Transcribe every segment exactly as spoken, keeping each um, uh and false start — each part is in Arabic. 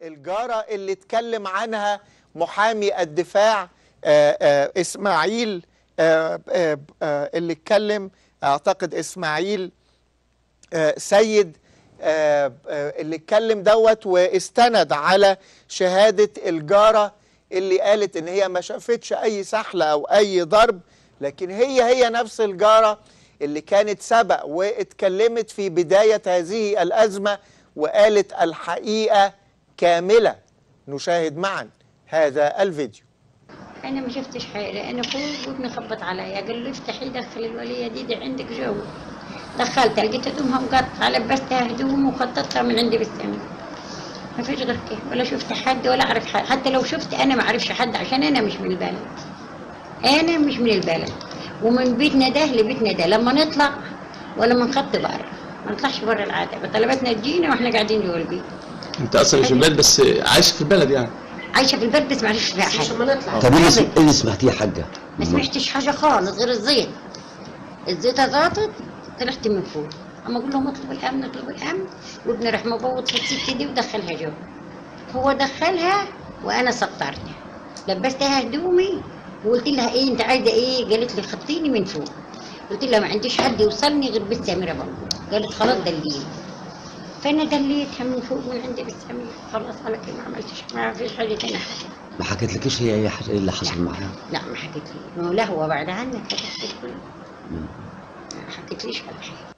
الجارة اللي اتكلم عنها محامي الدفاع آآ آآ إسماعيل آآ آآ آآ اللي اتكلم أعتقد إسماعيل سيد آآ آآ اللي اتكلم دوت واستند على شهادة الجارة اللي قالت إن هي ما شافتش أي سحلة أو أي ضرب، لكن هي هي نفس الجارة اللي كانت سبق واتكلمت في بداية هذه الأزمة وقالت الحقيقة كاملة. نشاهد معا هذا الفيديو. أنا ما شفتش حاجة، أنا فوق وابني خبط عليا قال لي افتحي دخل الولية دي, دي عندك جو. دخلتها لقيت هدومها مقطعة، لبستها هدوم وخططتها من عندي بالسمين. ما فيش غير كده، ولا شفت حد ولا أعرف حد، حتى لو شفت أنا ما أعرفش حد عشان أنا مش من البلد. أنا مش من البلد، ومن بيتنا ده لبيتنا ده لما نطلع ولا ما نخط بره، ما نطلعش بره العادة، طلبتنا تجينا واحنا قاعدين جوه البيت. أنت أصلا مش من البلد بس عايشة في البلد يعني؟ عايشة في البلد بس ما عرفتش فيها حاجة. طب ايه اللي سمعتيه يا حاجة؟ ما سمعتش حاجة خالص غير الزيت. الزيتة زاطت طلعت من فوق، اما اقول لهم اطلبوا الامن اطلبوا الامن، وابني راح مبوط في الست دي ودخلها جوه. هو دخلها وانا سطرتها، لبستها هدومي وقلت لها ايه انت عايزه ايه؟ قالت لي خطيني من فوق. قلت لها ما عنديش حد يوصلني غير بنت سميره برضه. قالت خلاص دليني. فانا دليتها من فوق من عندي بنت سميره، خلاص على كده ما عملتش، ما فيش حاجه ثانيه. ما حكيتلكيش هي اي حاجه ايه اللي حصل معاها؟ لا ما حكيت لي، لا هو بعد عنك حكيت لي، ما حكيتليش ولا حاجه.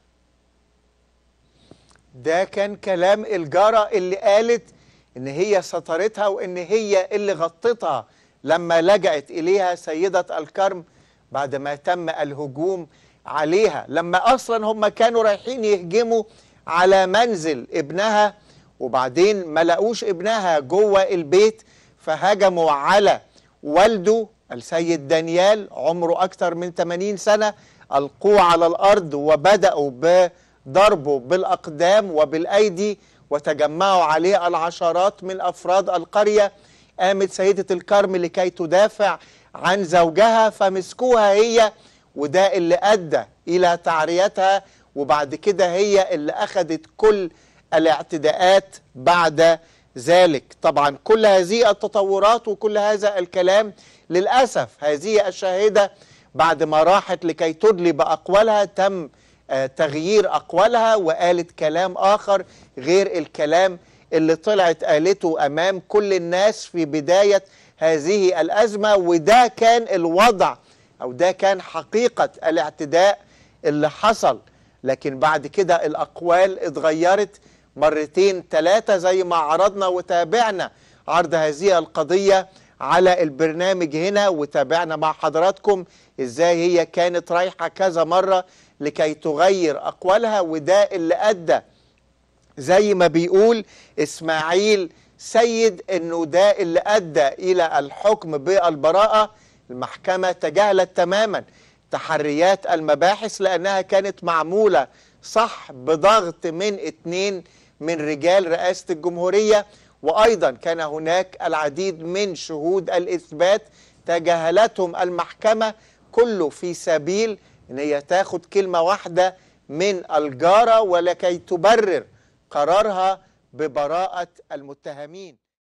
ده كان كلام الجارة اللي قالت إن هي سترتها وإن هي اللي غطتها لما لجأت إليها سيدة الكرم بعد ما تم الهجوم عليها، لما أصلا هم كانوا رايحين يهجموا على منزل ابنها وبعدين ما لقوش ابنها جوه البيت، فهجموا على والده السيد دانيال عمره أكثر من ثمانين سنة، ألقوه على الأرض وبدأوا ب ضربه بالأقدام وبالأيدي وتجمعوا عليه العشرات من أفراد القرية. قامت سيدة الكرم لكي تدافع عن زوجها فمسكوها هي، وده اللي أدى إلى تعريتها، وبعد كده هي اللي أخذت كل الاعتداءات بعد ذلك. طبعا كل هذه التطورات وكل هذا الكلام للأسف هذه الشاهدة بعد ما راحت لكي تدلي بأقوالها تم تغيير أقوالها وقالت كلام آخر غير الكلام اللي طلعت قالته أمام كل الناس في بداية هذه الأزمة. وده كان الوضع أو ده كان حقيقة الاعتداء اللي حصل، لكن بعد كده الأقوال اتغيرت مرتين ثلاثة زي ما عرضنا وتابعنا عرض هذه القضية على البرنامج هنا، وتابعنا مع حضراتكم إزاي هي كانت رايحة كذا مرة لكي تغير أقوالها، وده اللي أدى زي ما بيقول إسماعيل سيد إنه ده اللي أدى إلى الحكم بالبراءة. المحكمة تجاهلت تماما تحريات المباحث لأنها كانت معمولة صح بضغط من اتنين من رجال رئاسة الجمهورية، وأيضا كان هناك العديد من شهود الإثبات تجاهلتهم المحكمة، كله في سبيل ان هي تاخد كلمة واحدة من الجارة ولكي تبرر قرارها ببراءة المتهمين.